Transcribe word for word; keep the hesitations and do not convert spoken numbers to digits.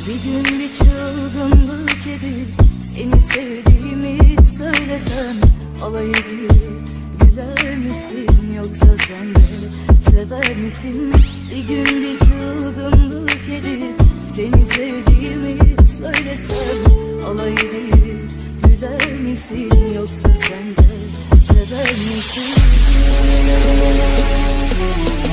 Bir gün bir çılgınlık edip seni sevdiğimi söylesem, alay edip güler misin, yoksa sen de sever misin? Bir gün bir çılgınlık edip seni sevdiğimi söylesem, alay edip güler misin, yoksa sen de sever misin?